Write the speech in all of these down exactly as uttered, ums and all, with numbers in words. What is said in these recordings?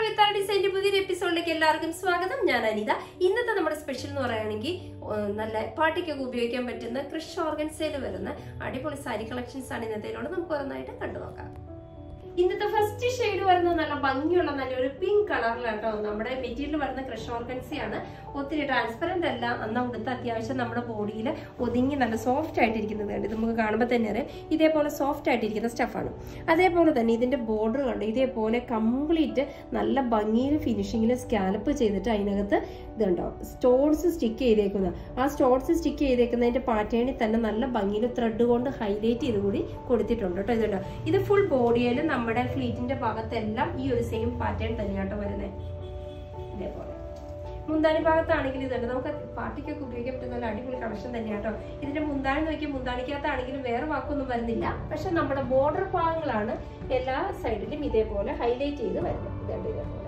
വിത്ത് ഡിസൈൻ്റെ പുതിയൊരു എപ്പിസോഡിലേക്ക് എല്ലാവർക്കും സ്വാഗതം. ഞാൻ അനിത. ഇന്നത്തെ നമ്മുടെ സ്പെഷ്യൽ എന്ന് പറയുകയാണെങ്കിൽ നല്ല പാർട്ടിക്കൊക്കെ ഉപയോഗിക്കാൻ പറ്റുന്ന ക്രിഷ് ഓർഗൻസയിൽ വരുന്ന അടിപൊളി സാരി കളക്ഷൻസ് ആണ് ഇന്നത്തേനോട് നമുക്ക് ഓരോന്നായിട്ട് കണ്ടു നോക്കാം. ഇന്നത്തെ ഫസ്റ്റ് ഷെയ്ഡ് വരുന്നത് നല്ല ഭംഗിയുള്ള നല്ലൊരു പിങ്ക് കളറിലാണ് കേട്ടോ. നമ്മുടെ മെറ്റീരിയൽ വരുന്ന ക്രഷ് ഓർഗൻസിയാണ്. ഒത്തിരി ട്രാൻസ്പെറന്റ് അല്ല, അന്ന് അവിടുത്തെ അത്യാവശ്യം നമ്മുടെ ബോഡിയിൽ ഒതുങ്ങി നല്ല സോഫ്റ്റ് ആയിട്ടിരിക്കുന്നത് കണ്ട് ഇത് നമുക്ക് കാണുമ്പോൾ തന്നെ അറിയാം. ഇതേപോലെ സോഫ്റ്റ് ആയിട്ടിരിക്കുന്ന സ്റ്റഫാണ്. അതേപോലെ തന്നെ ഇതിന്റെ ബോർഡർ കണ്ട് ഇതേപോലെ കംപ്ലീറ്റ് നല്ല ഭംഗിയിലും ഫിനിഷിങ്ങിലും സ്കാലപ്പ് ചെയ്തിട്ട് അതിനകത്ത് ഇതുണ്ടോ സ്റ്റോൺസ് സ്റ്റിക്ക് ചെയ്തേക്കുന്ന ആ സ്റ്റോൺസ് സ്റ്റിക്ക് ചെയ്തേക്കുന്നതിന്റെ പാറ്റേണിൽ തന്നെ നല്ല ഭംഗിയിൽ ത്രെഡ് കൊണ്ട് ഹൈലൈറ്റ് ചെയ്ത് കൂടി കൊടുത്തിട്ടുണ്ട് കേട്ടോ. ഇതുണ്ടോ ഇത് ഫുൾ ബോഡിയിൽ നമ്മുടെ ഫ്ലീറ്റിന്റെ ഭാഗത്തെല്ലാം ഈ ഒരു സെയിം പാറ്റേൺ തന്നെയാട്ടോ വരുന്നത്. ഇതേപോലെ മുന്താണി ഭാഗത്താണെങ്കിലും ഇതുണ്ട് നമുക്ക് പാർട്ടിക്കൊക്കെ ഉപയോഗിക്കാൻ പറ്റുന്ന നല്ല അടിപൊളി കളക്ഷൻ തന്നെയാട്ടോ. ഇതിന്റെ മുന്താണി നോക്കിയാൽ മുന്താണിക്കകത്താണെങ്കിലും വേറെ വാക്കൊന്നും വരുന്നില്ല. പക്ഷെ നമ്മുടെ ബോർഡർ ഭാഗങ്ങളാണ് എല്ലാ സൈഡിലും ഇതേപോലെ ഹൈലൈറ്റ് ചെയ്ത് വരുന്നത്. ഇതുണ്ട് ഇതേപോലെ.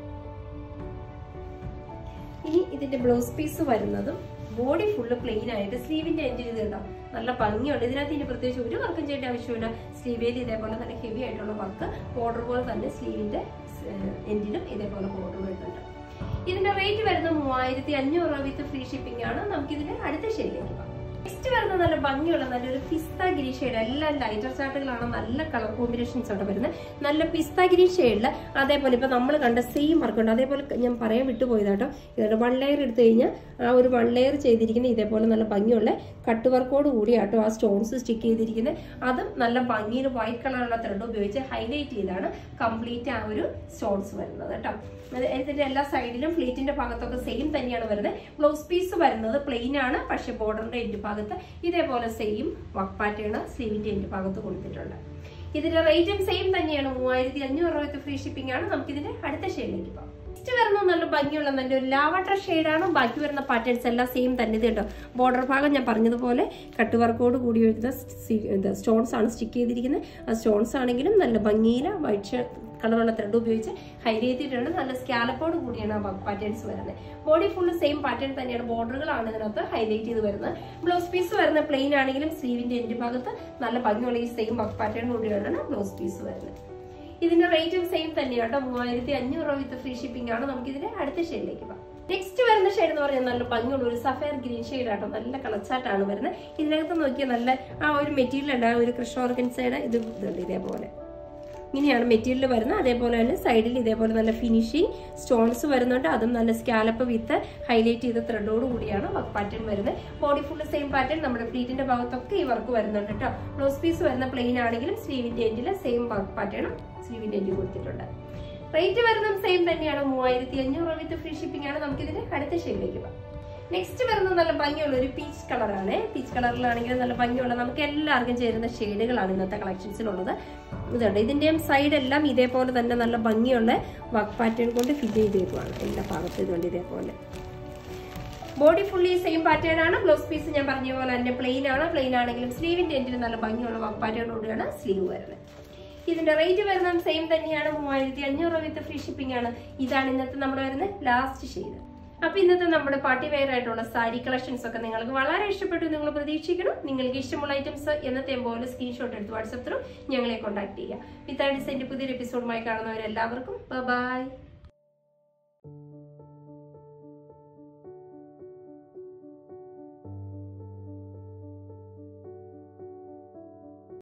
ഇനി ഇതിന്റെ ബ്ലൗസ് പീസ് വരുന്നതും ബോഡി ഫുള്ള് പ്ലെയിൻ ആയിട്ട് സ്ലീവിന്റെ എൻഡിൽ ഇതുണ്ടോ നല്ല ഭംഗിയുണ്ട്. ഇതിനകത്ത് ഇനി പ്രത്യേകിച്ച് ഒരു വർക്കും ചെയ്യേണ്ട ആവശ്യമില്ല. സ്ലീവേൽ ഇതേപോലെ നല്ല ഹെവി ആയിട്ടുള്ള വർക്ക് ബോർഡർ പോലെ തന്നെ സ്ലീവിന്റെ എൻഡിലും ഇതേപോലെ ബോർഡർ വരുന്നുണ്ട്. ഇതിന്റെ റേറ്റ് വരുന്നത് മൂവായിരത്തി അഞ്ഞൂറ് രൂപ വിത്ത് ഫ്രീ ഷിപ്പിംഗ് ആണ്. നമുക്ക് ഇതിന്റെ അടുത്ത ഷെയ്ഡിലേക്ക് പോകാം. നെക്സ്റ്റ് വരുന്നത് നല്ല ഭംഗിയുള്ള നല്ലൊരു പിസ്ത ഗ്രീൻ ഷെയ്ഡ്. എല്ലാം ലൈറ്റർ ചാർട്ടുകളാണ്, നല്ല കളർ കോമ്പിനേഷൻസ് ആണ് വരുന്നത്. നല്ല പിസ്ത ഗ്രീൻ ഷെയ്ഡില് അതേപോലെ ഇപ്പൊ നമ്മൾ കണ്ട സെയിം വർക്ക് ഉണ്ട്. അതേപോലെ ഞാൻ പറയാൻ വിട്ടുപോയതാട്ടോ. ഇതുണ്ട് വൺ ലെയർ എടുത്തു കഴിഞ്ഞാൽ ആ ഒരു വൺ ലെയർ ചെയ്തിരിക്കുന്ന ഇതേപോലെ നല്ല ഭംഗിയുള്ള കട്ട് വർക്കോട് കൂടിയാട്ടോ ആ സ്റ്റോൺസ് സ്റ്റിക്ക് ചെയ്തിരിക്കുന്നത്. അതും നല്ല ഭംഗിയിൽ വൈറ്റ് കളറുള്ള ത്രെഡ് ഉപയോഗിച്ച് ഹൈലൈറ്റ് ചെയ്താണ് കംപ്ലീറ്റ് ആ ഒരു സ്റ്റോൺസ് വരുന്നത് കേട്ടോ. ഇതിന്റെ എല്ലാ സൈഡിലും ഫ്ലീറ്റിന്റെ ഭാഗത്തൊക്കെ സെയിം തന്നെയാണ് വരുന്നത്. ബ്ലൗസ് പീസ് വരുന്നത് പ്ലെയിൻ ആണ്, പക്ഷെ ബോർഡറിന്റെ എൻഡ് ഭാഗത്ത് ഇതേപോലെ സെയിം വർക്ക് പാറ്റേൺ സ്ലീവിന്റെ എൻഡ് ഭാഗത്ത് കൊടുത്തിട്ടുണ്ട്. ഇതിന്റെ റേറ്റും സെയിം തന്നെയാണ്, മൂവായിരത്തി അഞ്ഞൂറ് രൂപ ഫ്രീ ഷിപ്പിംഗ് ആണ്. നമുക്ക് ഇതിന്റെ അടുത്ത ഷെയ്ഡിലേക്ക് പോകാം. നെക്സ്റ്റ് വരുന്നത് നല്ല ഭംഗിയുള്ള നല്ലൊരു ലാവട്ടർ ഷെയ്ഡാണ്. ബാക്കി വരുന്ന പാറ്റേൺസ് എല്ലാം സെയിം തന്നെ. ഇത് കേട്ടോ ബോർഡർ ഭാഗം ഞാൻ പറഞ്ഞതുപോലെ കട്ട് വർക്കോട് കൂടി വരുന്ന സ്റ്റോൺസ് ആണ് സ്റ്റിക്ക് ചെയ്തിരിക്കുന്നത്. ആ സ്റ്റോൺസ് ആണെങ്കിലും നല്ല ഭംഗിയില വൈറ്റ് കളറുള്ള ത്രെഡ് ഉപയോഗിച്ച് ഹൈലൈറ്റ് ചെയ്തിട്ടുണ്ട്. നല്ല സ്കാലപ്പോട് കൂടിയാണ് ആ വർക്ക് പാറ്റേൺസ് വരുന്നത്. ബോഡി ഫുള്ള് സെയിം പാറ്റേൺ തന്നെയാണ്. ബോർഡറുകളാണ് ഇതിനകത്ത് ഹൈലൈറ്റ് ചെയ്ത് വരുന്നത്. ബ്ലൗസ് പീസ് വരുന്ന പ്ലെയിൻ ആണെങ്കിലും സ്ലീവിന്റെ എൻഡ് ഭാഗത്ത് നല്ല ഭംഗിയുള്ള ഈ സെയിം വർക്ക് പാറ്റേൺ കൂടിയാണ് ബ്ലൗസ് പീസ് വരുന്നത്. ഇതിന്റെ റേറ്റും സെയിം തന്നെയാട്ടോ, മൂവായിരത്തി അഞ്ഞൂറ് രൂപ വിത്ത് ഫ്രീ ഷിപ്പിംഗ് ആണ്. നമുക്ക് ഇതിന്റെ അടുത്ത ഷെയ്ഡിലേക്ക് പോകാം. നെക്സ്റ്റ് വരുന്ന ഷെയ്ഡ് എന്ന് പറയുന്നത് നല്ല ഭംഗിയുള്ള ഒരു സഫയർ ഗ്രീൻ ഷെയ്ഡ് ആട്ടോ. നല്ല കളച്ചാട്ടാണ് വരുന്നത്. ഇതിനകത്ത് നോക്കിയാൽ നല്ല ആ ഒരു മെറ്റീരിയൽ ഉണ്ട്, ആ ഒരു ക്രഷ് ഓർഗൻസയുടെ ഇത് ഇതുണ്ട് ഇതേപോലെ ഇങ്ങനെയാണ് മെറ്റീരിയൽ വരുന്നത്. അതേപോലെ തന്നെ സൈഡിൽ ഇതേപോലെ നല്ല ഫിനിഷിങ് സ്റ്റോൺസ് വരുന്നുണ്ട്. അതും നല്ല സ്കാലപ്പ് വിത്ത് ഹൈലൈറ്റ് ചെയ്ത ത്രെഡോട് കൂടിയാണ് വർക്ക് പാറ്റേൺ വരുന്നത്. Body full same pattern. നമ്മുടെ ഫ്ലീറ്റിന്റെ ഭാഗത്തൊക്കെ ഈ വർക്ക് വരുന്നുണ്ട് കേട്ടോ. ബ്ലൗസ് പീസ് വരുന്ന പ്ലെയിൻ ആണെങ്കിലും സ്ലീവിന്റെ എൻഡിൽ സെയിം വർക്ക് പാറ്റേണും സ്ലീവിന്റെ എൻഡിൽ കൊടുത്തിട്ടുണ്ട്. റേറ്റ് വരുന്നതും സെയിം തന്നെയാണ്, മൂവായിരത്തി അഞ്ഞൂറ് രൂപ വിത്ത് ഫ്രീ ഷിപ്പിംഗ് ആണ്. നമുക്ക് ഇതിന്റെ അടുത്ത ഷെയ്ഡിലേക്ക് പോകാം. നെക്സ്റ്റ് വരുന്നത് നല്ല ഭംഗിയുള്ള ഒരു പീച്ച് കളറാണ്. പീച്ച് കളറിലാണെങ്കിൽ നല്ല ഭംഗിയുള്ള നമുക്ക് എല്ലാവർക്കും ചേരുന്ന ഷെയ്ഡുകളാണ് ഇന്നത്തെ കളക്ഷൻസിലുള്ളത്. ഇതുണ്ട് ഇതിന്റെയും സൈഡ് എല്ലാം ഇതേപോലെ തന്നെ നല്ല ഭംഗിയുള്ള വർക്ക് പാറ്റേൺ കൊണ്ട് ഫിറ്റ് ചെയ്തേക്കുവാണ് എല്ലാ ഭാഗത്തും. ഇതുകൊണ്ട് ഇതേപോലെ ബോഡി ഫുള്ളി സെയിം പാറ്റേൺ ആണ്. ബ്ലൗസ് പീസ് ഞാൻ പറഞ്ഞ പോലെ തന്നെ പ്ലെയിൻ ആണ്. പ്ലെയിൻ ആണെങ്കിലും സ്ലീവിന്റെ എൻഡിൽ നല്ല ഭംഗിയുള്ള വർക്ക് പാറ്റേണോടെയാണ് സ്ലീവ് വരുന്നത്. ഇതിന്റെ റേറ്റ് വരുന്നത് സെയിം തന്നെയാണ്, മൂവായിരത്തി അഞ്ഞൂറ് വിത്ത് ഫ്രീ ഷിപ്പിംഗ് ആണ്. ഇതാണ് ഇന്നത്തെ നമ്മുടെ വരുന്ന ലാസ്റ്റ് ഷെയ്ഡ്. അപ്പൊ ഇന്നത്തെ നമ്മുടെ പാർട്ടി വെയർ ആയിട്ടുള്ള സാരി കളക്ഷൻസ് ഒക്കെ നിങ്ങൾക്ക് വളരെ ഇഷ്ടപ്പെട്ടു നിങ്ങൾ പ്രതീക്ഷിക്കണം. നിങ്ങൾക്ക് ഇഷ്ടമുള്ള ഐറ്റംസ് എന്നത്തെ പോലെ സ്ക്രീൻഷോട്ട് എടുത്ത് വാട്സ്ആപ്പ് ത്രൂ ഞങ്ങളെ കോൺടാക്ട് ചെയ്യുക. വിത്ത് ഡിസൈൻ്റെ പുതിയൊരു എപ്പിസോഡുമായി കാണുന്നവരെല്ലാവർക്കും ബൈ.